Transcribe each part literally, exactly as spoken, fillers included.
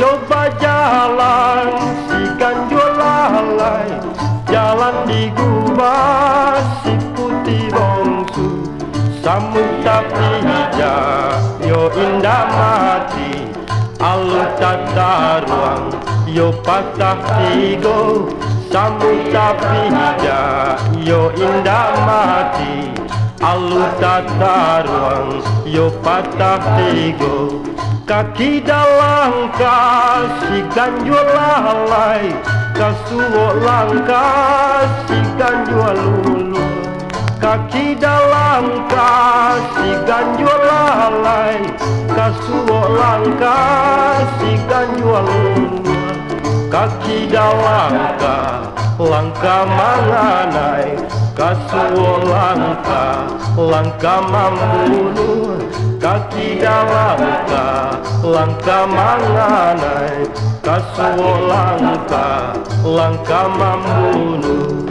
Coba jalan si ganjul lalai, jalan di gubah si putih bongsu. Samut tapi hijau, yo indah mati. Alu tata ruang, yo patah tigo. Samut tapi hijau, yo indah mati. Alu tata ruang, yo patah tigo. Kaki dalam si ganjul lalai, kasuo langkah si ganjul lulu. Kaki dalam si ganjul lalai, kasuo langkah si ganjul lulu. Kaki dalam langkah manganai, kasuo langkah langkah membunuh. Kaki dalam langkah manganai, kasuo langkah langkah membunuh.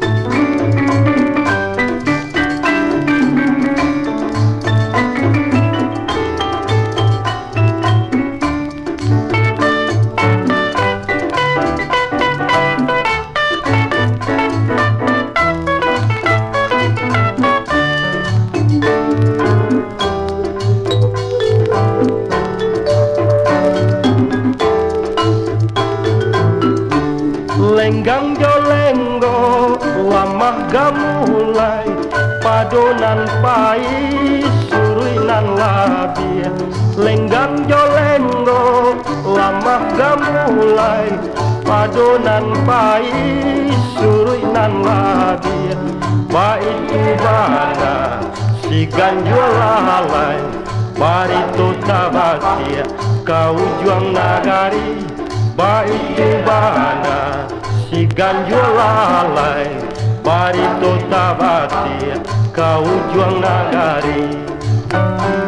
Lenggang jolenggo, lamah gamulai, padonan pai, suruinan labia. Lenggang jolenggo, lamah gamulai, padonan pai, suruinan labia. Baitu bana, si ganjul lalai, barito tabatia, kau juang nagari. Baitu bana, si ganjul lalai, barito tabatia, kau juang nagari.